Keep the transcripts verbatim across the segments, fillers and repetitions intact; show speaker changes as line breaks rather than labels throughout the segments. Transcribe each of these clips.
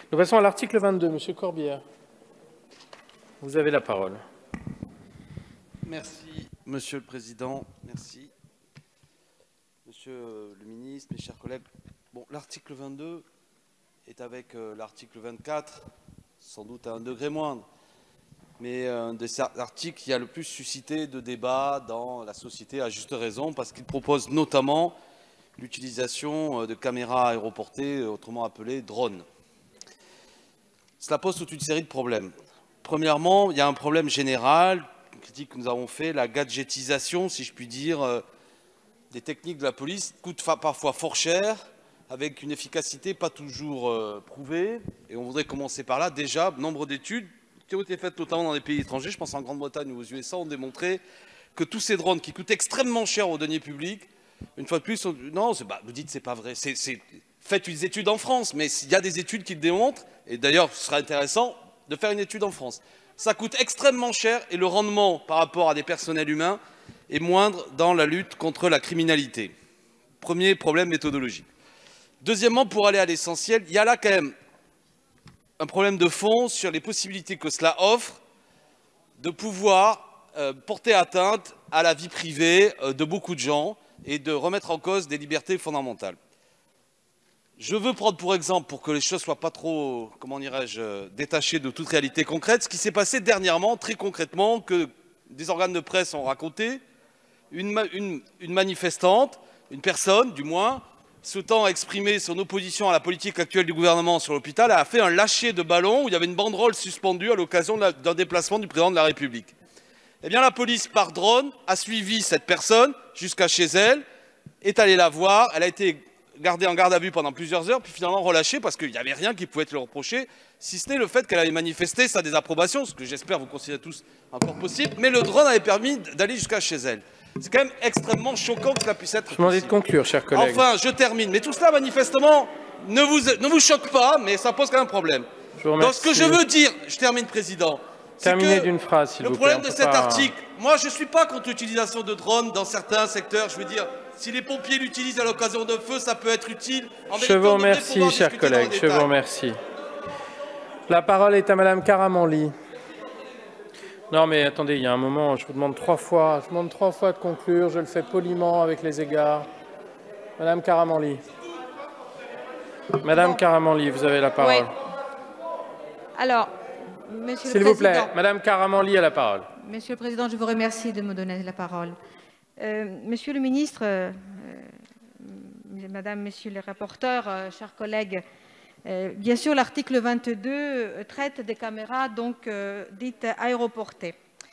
Nous passons à l'article vingt-deux. Monsieur Corbière, vous avez la parole.
Merci, Monsieur le Président. Merci. Monsieur le Ministre, mes chers collègues. Bon, l'article vingt-deux est avec euh, l'article vingt-quatre, sans doute à un degré moindre, mais un des articles qui a le plus suscité de débats dans la société, à juste raison, parce qu'il propose notamment l'utilisation de caméras aéroportées, autrement appelées drones. Cela pose toute une série de problèmes. Premièrement, il y a un problème général, une critique que nous avons fait, la gadgetisation, si je puis dire, euh, des techniques de la police coûtent parfois fort cher, avec une efficacité pas toujours euh, prouvée. Et on voudrait commencer par là. Déjà, nombre d'études qui ont été faites notamment dans des pays étrangers, je pense en Grande-Bretagne ou aux U S A, ont démontré que tous ces drones qui coûtent extrêmement cher aux deniers publics, une fois de plus, on, non, bah, vous dites c'est pas vrai. C'est, c'est, faites une étude en France, mais il y a des études qui le démontrent. Et d'ailleurs, ce sera intéressant de faire une étude en France. Ça coûte extrêmement cher et le rendement par rapport à des personnels humains est moindre dans la lutte contre la criminalité. Premier problème méthodologique. Deuxièmement, pour aller à l'essentiel, il y a là quand même un problème de fond sur les possibilités que cela offre de pouvoir euh, porter atteinte à la vie privée euh, de beaucoup de gens et de remettre en cause des libertés fondamentales. Je veux prendre pour exemple, pour que les choses ne soient pas trop, comment dirais-je, détachées de toute réalité concrète, ce qui s'est passé dernièrement, très concrètement, que des organes de presse ont raconté, une, une, une manifestante, une personne du moins, souhaitant exprimer son opposition à la politique actuelle du gouvernement sur l'hôpital, a fait un lâcher de ballon où il y avait une banderole suspendue à l'occasion d'un déplacement du président de la République. Eh bien, la police, par drone, a suivi cette personne jusqu'à chez elle, est allée la voir, elle a été gardée en garde à vue pendant plusieurs heures, puis finalement relâchée parce qu'il n'y avait rien qui pouvait être lui reprocher, si ce n'est le fait qu'elle avait manifesté sa désapprobation, ce que j'espère vous considérez tous encore possible, mais le drone avait permis d'aller jusqu'à chez elle. C'est quand même extrêmement choquant que cela puisse être.
Je vous demande de conclure, chers collègues.
Enfin, je termine. Mais tout cela, manifestement, ne vous, ne vous choque pas, mais ça pose quand même problème. Donc, ce que je veux dire, je termine, Président.
Terminez d'une phrase, s'il vous plaît.
Le problème de cet article, moi, je ne suis pas contre l'utilisation de drones dans certains secteurs. Je veux dire, si les pompiers l'utilisent à l'occasion d'un feu, ça peut être utile.
Je vous remercie, chers collègues. Je vous remercie. La parole est à Madame Karamanli. Non, mais attendez, il y a un moment, je vous demande trois fois, je demande trois fois de conclure, je le fais poliment avec les égards. Madame Karamanli. Madame Karamanli, vous avez la parole.
Oui. Alors, Monsieur
S'il
le
vous plaît,
Président.
Madame Karamanli a la parole.
Monsieur le Président, je vous remercie de me donner la parole. Euh, Monsieur le Ministre, euh, Madame, Messieurs les rapporteurs, euh, chers collègues, Euh, bien sûr, l'article vingt-deux traite des caméras donc euh, dites aéroportées.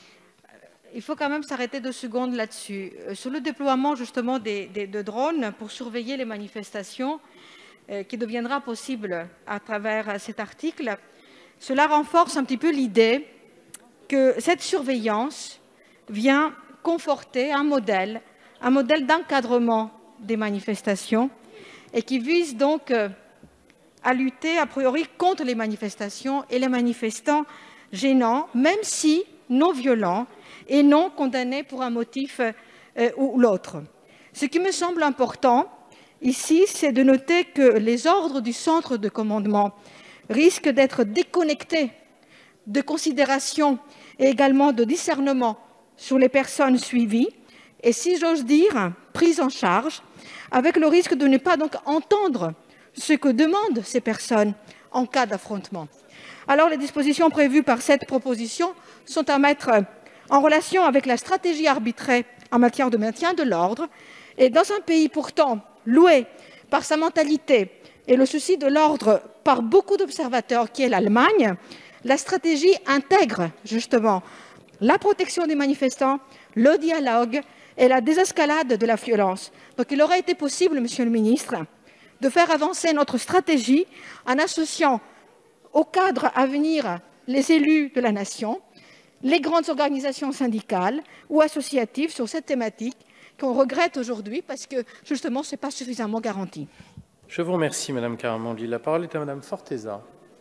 Il faut quand même s'arrêter deux secondes là-dessus. Euh, sur le déploiement justement des, des, de drones pour surveiller les manifestations, euh, qui deviendra possible à travers euh, cet article, cela renforce un petit peu l'idée que cette surveillance vient conforter un modèle, un modèle d'encadrement des manifestations et qui vise donc euh, à lutter a priori contre les manifestations et les manifestants gênants, même si non violents et non condamnés pour un motif euh, ou l'autre. Ce qui me semble important ici, c'est de noter que les ordres du centre de commandement risquent d'être déconnectés de considération et également de discernement sur les personnes suivies et, si j'ose dire, prises en charge, avec le risque de ne pas donc entendre ce que demandent ces personnes en cas d'affrontement. Alors, les dispositions prévues par cette proposition sont à mettre en relation avec la stratégie arbitrée en matière de maintien de l'ordre. Et dans un pays pourtant loué par sa mentalité et le souci de l'ordre par beaucoup d'observateurs, qui est l'Allemagne, la stratégie intègre justement la protection des manifestants, le dialogue et la désescalade de la violence. Donc, il aurait été possible, Monsieur le Ministre, de faire avancer notre stratégie en associant au cadre à venir les élus de la nation, les grandes organisations syndicales ou associatives sur cette thématique qu'on regrette aujourd'hui parce que justement ce n'est pas suffisamment garanti.
Je vous remercie, Madame Karamanli. La parole est à Madame Forteza.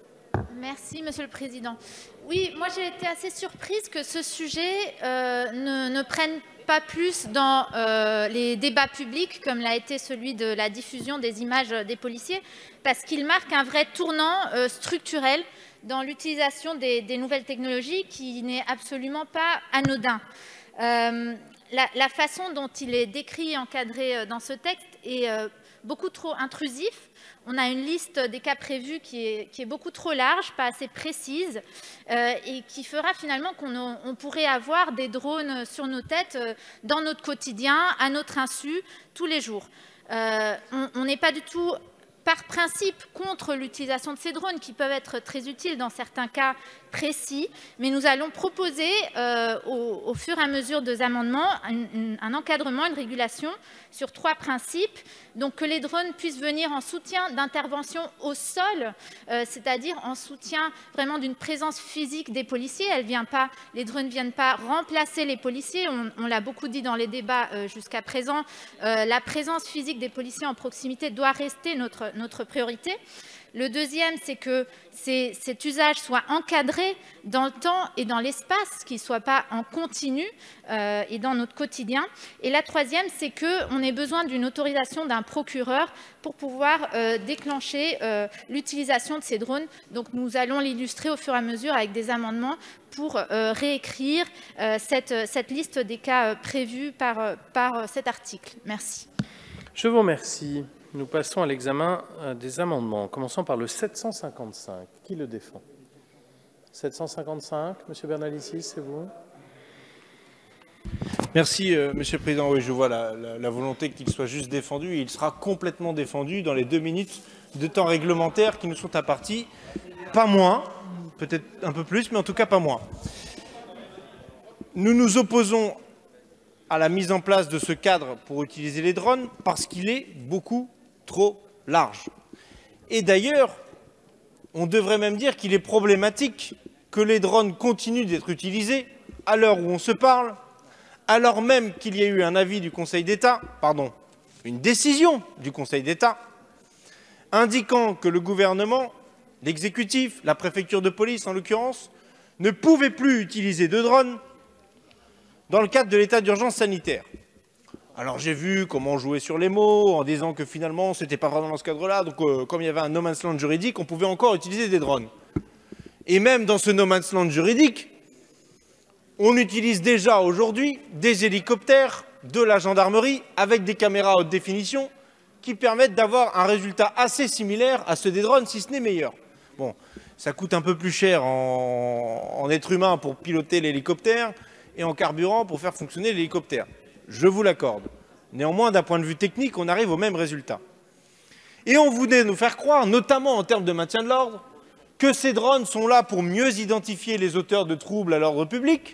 Merci, Monsieur le Président. Oui, moi j'ai été assez surprise que ce sujet euh, ne, ne prenne pas plus dans euh, les débats publics, comme l'a été celui de la diffusion des images des policiers, parce qu'il marque un vrai tournant euh, structurel dans l'utilisation des, des nouvelles technologies qui n'est absolument pas anodin. Euh, la, la façon dont il est décrit et encadré dans ce texte est euh, beaucoup trop intrusif. On a une liste des cas prévus qui est, qui est beaucoup trop large, pas assez précise, euh, et qui fera finalement qu'on on pourrait avoir des drones sur nos têtes euh, dans notre quotidien, à notre insu, tous les jours. Euh, on n'est pas du tout, par principe, contre l'utilisation de ces drones, qui peuvent être très utiles dans certains cas précis, mais nous allons proposer euh, au, au fur et à mesure des amendements un, un encadrement, une régulation sur trois principes. Donc que les drones puissent venir en soutien d'intervention au sol, euh, c'est-à-dire en soutien vraiment d'une présence physique des policiers. Elle vient pas, les drones ne viennent pas remplacer les policiers, on, on l'a beaucoup dit dans les débats euh, jusqu'à présent, euh, la présence physique des policiers en proximité doit rester notre, notre priorité. Le deuxième, c'est que ces, cet usage soit encadré dans le temps et dans l'espace, qu'il ne soit pas en continu euh, et dans notre quotidien. Et la troisième, c'est qu'on ait besoin d'une autorisation d'un procureur pour pouvoir euh, déclencher euh, l'utilisation de ces drones. Donc nous allons l'illustrer au fur et à mesure avec des amendements pour euh, réécrire euh, cette, cette liste des cas euh, prévus par, euh, par cet article. Merci.
Je vous remercie. Nous passons à l'examen des amendements, commençant par le sept cent cinquante-cinq. Qui le défend? sept cent cinquante-cinq, Monsieur Bernalicis, c'est vous?
Merci, euh, Monsieur le Président. Oui, je vois la, la, la volonté qu'il soit juste défendu. Il sera complètement défendu dans les deux minutes de temps réglementaire qui nous sont impartis. Pas moins, peut-être un peu plus, mais en tout cas pas moins. Nous nous opposons à la mise en place de ce cadre pour utiliser les drones parce qu'il est beaucoup trop large. Et d'ailleurs, on devrait même dire qu'il est problématique que les drones continuent d'être utilisés à l'heure où on se parle, alors même qu'il y a eu un avis du Conseil d'État, pardon, une décision du Conseil d'État, indiquant que le gouvernement, l'exécutif, la préfecture de police en l'occurrence, ne pouvait plus utiliser de drones dans le cadre de l'état d'urgence sanitaire. Alors j'ai vu comment jouer sur les mots en disant que finalement ce n'était pas vraiment dans ce cadre-là, donc euh, comme il y avait un no man's land juridique, on pouvait encore utiliser des drones. Et même dans ce no man's land juridique, on utilise déjà aujourd'hui des hélicoptères de la gendarmerie avec des caméras haute définition qui permettent d'avoir un résultat assez similaire à ceux des drones, si ce n'est meilleur. Bon, ça coûte un peu plus cher en, en être humain pour piloter l'hélicoptère et en carburant pour faire fonctionner l'hélicoptère. Je vous l'accorde. Néanmoins, d'un point de vue technique, on arrive au même résultat. Et on voulait nous faire croire, notamment en termes de maintien de l'ordre, que ces drones sont là pour mieux identifier les auteurs de troubles à l'ordre public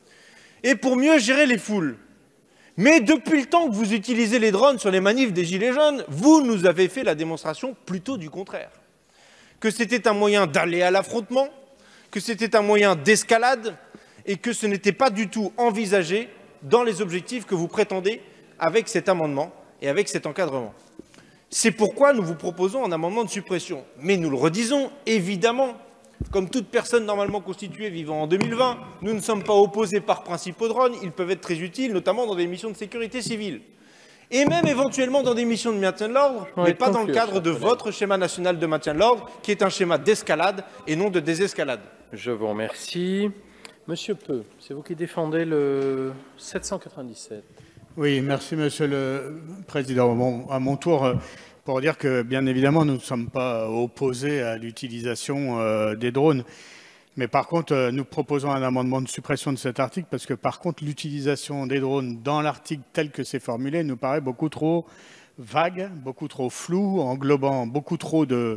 et pour mieux gérer les foules. Mais depuis le temps que vous utilisez les drones sur les manifs des Gilets jaunes, vous nous avez fait la démonstration plutôt du contraire. Que c'était un moyen d'aller à l'affrontement, que c'était un moyen d'escalade, et que ce n'était pas du tout envisagé dans les objectifs que vous prétendez avec cet amendement et avec cet encadrement. C'est pourquoi nous vous proposons un amendement de suppression. Mais nous le redisons, évidemment, comme toute personne normalement constituée vivant en deux mille vingt, nous ne sommes pas opposés par principe aux drones, ils peuvent être très utiles, notamment dans des missions de sécurité civile. Et même éventuellement dans des missions de maintien de l'ordre, mais pas dans le cadre de votre schéma national de maintien de l'ordre, qui est un schéma d'escalade et non de désescalade.
Je vous remercie. Monsieur Peu, c'est vous qui défendez le sept cent quatre-vingt-dix-sept.
Oui, merci Monsieur le Président. Bon, à mon tour, pour dire que bien évidemment, nous ne sommes pas opposés à l'utilisation euh, des drones. Mais par contre, euh, nous proposons un amendement de suppression de cet article parce que par contre, l'utilisation des drones dans l'article tel que c'est formulé nous paraît beaucoup trop vague, beaucoup trop flou, englobant beaucoup trop de,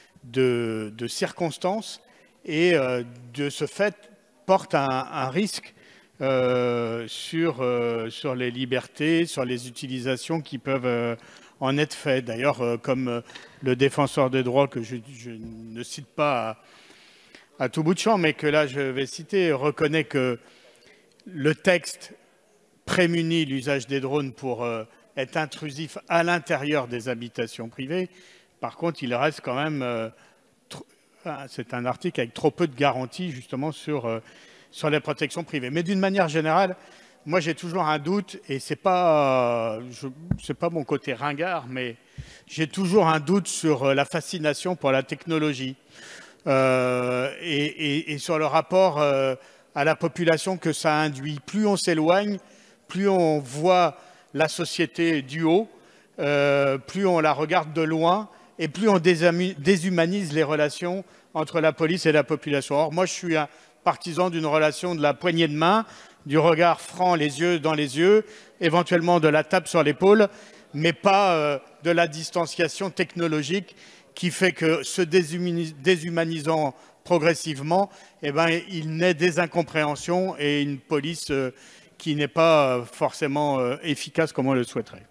de, de circonstances et euh, de ce fait, porte un, un risque euh, sur, euh, sur les libertés, sur les utilisations qui peuvent euh, en être faites. D'ailleurs, euh, comme euh, le défenseur des droits, que je, je ne cite pas à, à tout bout de champ, mais que là je vais citer, reconnaît que le texte prémunit l'usage des drones pour euh, être intrusif à l'intérieur des habitations privées. Par contre, il reste quand même... Euh, c'est un article avec trop peu de garanties justement sur, euh, sur les protections privées. Mais d'une manière générale, moi j'ai toujours un doute, et ce n'est pas, euh, pas mon côté ringard, mais j'ai toujours un doute sur euh, la fascination pour la technologie euh, et, et, et sur le rapport euh, à la population que ça induit. Plus on s'éloigne, plus on voit la société du haut, euh, plus on la regarde de loin, et plus on déshumanise les relations entre la police et la population. Or, moi, je suis un partisan d'une relation de la poignée de main, du regard franc, les yeux dans les yeux, éventuellement de la tape sur l'épaule, mais pas euh, de la distanciation technologique qui fait que, se déshumanisant progressivement, eh ben, il naît des incompréhensions et une police euh, qui n'est pas euh, forcément euh, efficace comme on le souhaiterait.